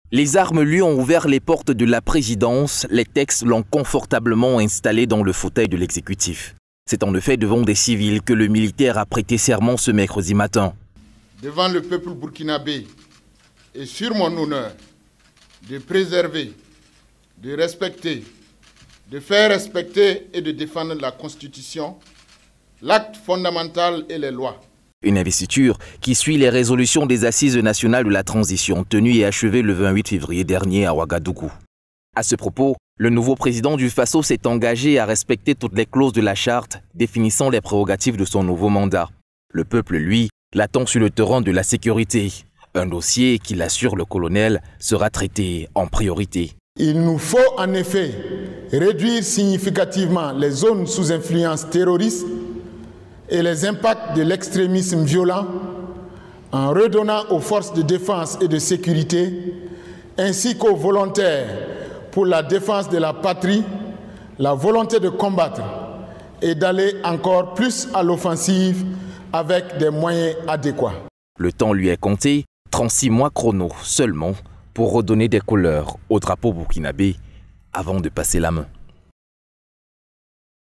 Les armes lui ont ouvert les portes de la présidence, les textes l'ont confortablement installé dans le fauteuil de l'exécutif. C'est en effet devant des civils que le militaire a prêté serment ce mercredi matin. Devant le peuple burkinabé et sur mon honneur de préserver, de respecter, de faire respecter et de défendre la Constitution, l'acte fondamental et les lois. Une investiture qui suit les résolutions des Assises nationales de la transition tenues et achevées le 28 février dernier à Ouagadougou. À ce propos, le nouveau président du Faso s'est engagé à respecter toutes les clauses de la charte définissant les prérogatives de son nouveau mandat. Le peuple, lui, l'attend sur le terrain de la sécurité. Un dossier qu'il assure le colonel sera traité en priorité. Il nous faut en effet réduire significativement les zones sous influence terroriste et les impacts de l'extrémisme violent en redonnant aux forces de défense et de sécurité ainsi qu'aux volontaires pour la défense de la patrie la volonté de combattre et d'aller encore plus à l'offensive avec des moyens adéquats. Le temps lui est compté, 36 mois chrono seulement pour redonner des couleurs au drapeau burkinabé avant de passer la main.